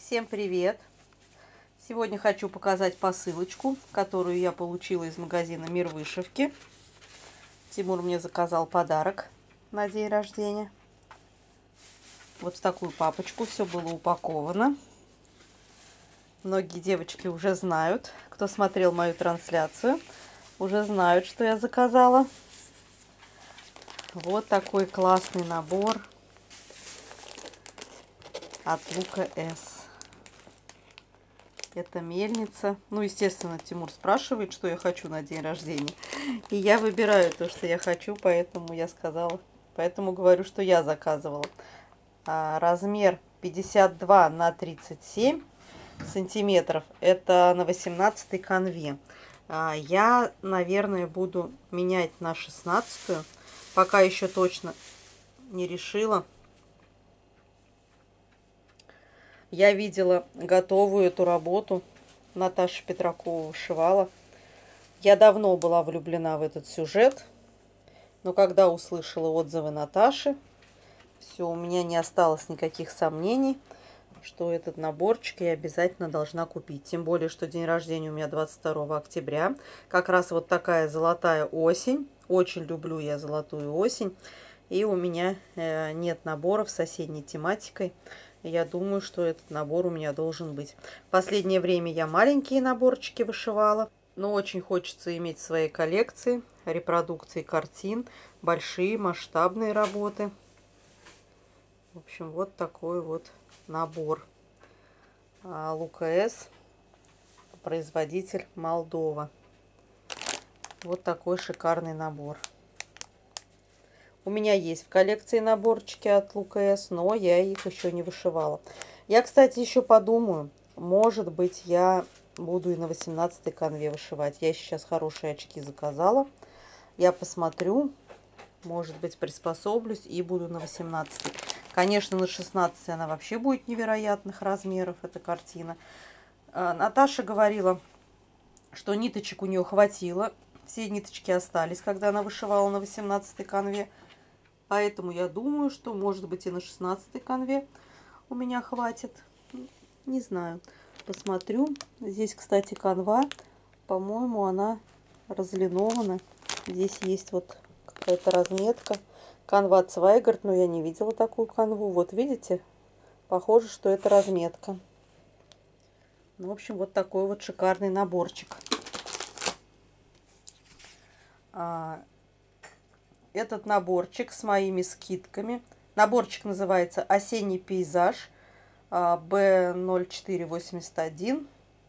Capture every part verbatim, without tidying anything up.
Всем привет! Сегодня хочу показать посылочку, которую я получила из магазина Мир Вышивки. Тимур мне заказал подарок на день рождения. Вот в такую папочку все было упаковано. Многие девочки уже знают, кто смотрел мою трансляцию, уже знают, что я заказала. Вот такой классный набор от Лука С. Это мельница. Ну, естественно, Тимур спрашивает, что я хочу на день рождения. И я выбираю то, что я хочу, поэтому я сказала. Поэтому говорю, что я заказывала. А, размер пятьдесят два на тридцать семь сантиметров. Это на восемнадцатой канве. А, я, наверное, буду менять на шестнадцатую. Пока еще точно не решила. Я видела готовую эту работу. Наташа Петракова вышивала. Я давно была влюблена в этот сюжет. Но когда услышала отзывы Наташи, все, у меня не осталось никаких сомнений, что этот наборчик я обязательно должна купить. Тем более, что день рождения у меня двадцать второго октября. Как раз вот такая золотая осень. Очень люблю я золотую осень. И у меня э, нет наборов с осенней тематикой. Я думаю, что этот набор у меня должен быть. В последнее время я маленькие наборчики вышивала, но очень хочется иметь в своей коллекции репродукции картин, большие масштабные работы. В общем, вот такой вот набор. Лука С, производитель Молдова. Вот такой шикарный набор. У меня есть в коллекции наборчики от Лука С, но я их еще не вышивала. Я, кстати, еще подумаю, может быть, я буду и на восемнадцатой канве вышивать. Я сейчас хорошие очки заказала. Я посмотрю, может быть, приспособлюсь и буду на восемнадцатой. Конечно, на шестнадцатой она вообще будет невероятных размеров, эта картина. Наташа говорила, что ниточек у нее хватило. Все ниточки остались, когда она вышивала на восемнадцатой канве. Поэтому я думаю, что, может быть, и на шестнадцатой канве у меня хватит. Не знаю. Посмотрю. Здесь, кстати, канва. По-моему, она разлинована. Здесь есть вот какая-то разметка. Канва Цвайгард, но я не видела такую канву. Вот видите? Похоже, что это разметка. Ну, в общем, вот такой вот шикарный наборчик. Этот наборчик с моими скидками. Наборчик называется «Осенний пейзаж» бэ ноль четыре восемьдесят один.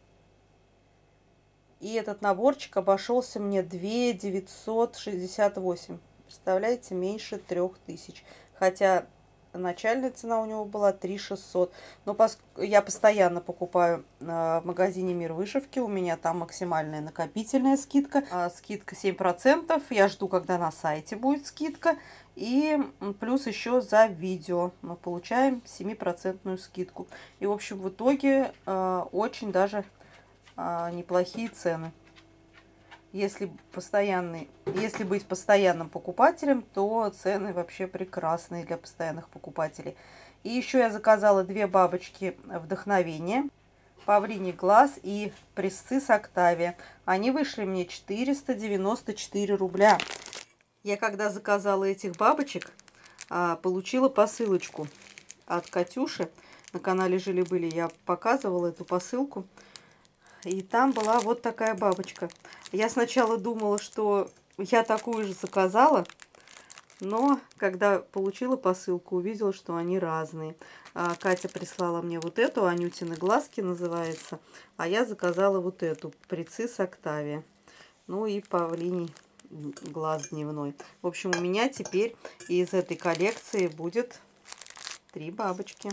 И этот наборчик обошелся мне две тысячи девятьсот шестьдесят восемь. Представляете, меньше трех тысяч. Хотя начальная цена у него была три тысячи шестьсот. Но я постоянно покупаю в магазине Мир Вышивки. У меня там максимальная накопительная скидка. Скидка семь процентов. Я жду, когда на сайте будет скидка. И плюс еще за видео мы получаем семь процентов скидку. И, в общем, в итоге очень даже неплохие цены. Если, постоянный, если быть постоянным покупателем, то цены вообще прекрасные для постоянных покупателей. И еще я заказала две бабочки вдохновения. Павлиний глаз и Присцисс Октавия. Они вышли мне четыреста девяносто четыре рубля. Я когда заказала этих бабочек, получила посылочку от Катюши. На канале Жили-были я показывала эту посылку. И там была вот такая бабочка. Я сначала думала, что я такую же заказала, но когда получила посылку, увидела, что они разные. А Катя прислала мне вот эту, Анютины глазки называется, а я заказала вот эту, Присцисс Октавия. Ну и Павлиний глаз дневной. В общем, у меня теперь из этой коллекции будет три бабочки.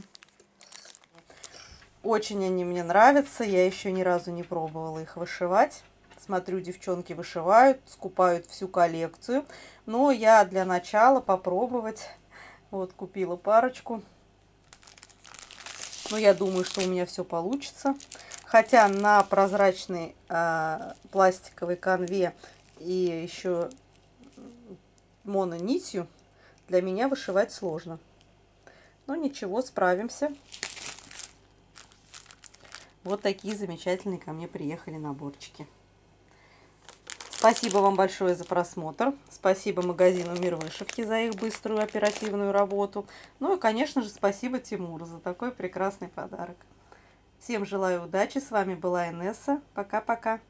Очень они мне нравятся, я еще ни разу не пробовала их вышивать. Смотрю, девчонки вышивают, скупают всю коллекцию. Но я для начала попробовать, вот купила парочку. Но я думаю, что у меня все получится. Хотя на прозрачной э, пластиковой канве и еще мононитью для меня вышивать сложно. Но ничего, справимся. Вот такие замечательные ко мне приехали наборчики. Спасибо вам большое за просмотр. Спасибо магазину Мир Вышивки за их быструю оперативную работу. Ну и, конечно же, спасибо Тимуру за такой прекрасный подарок. Всем желаю удачи. С вами была Инесса. Пока-пока.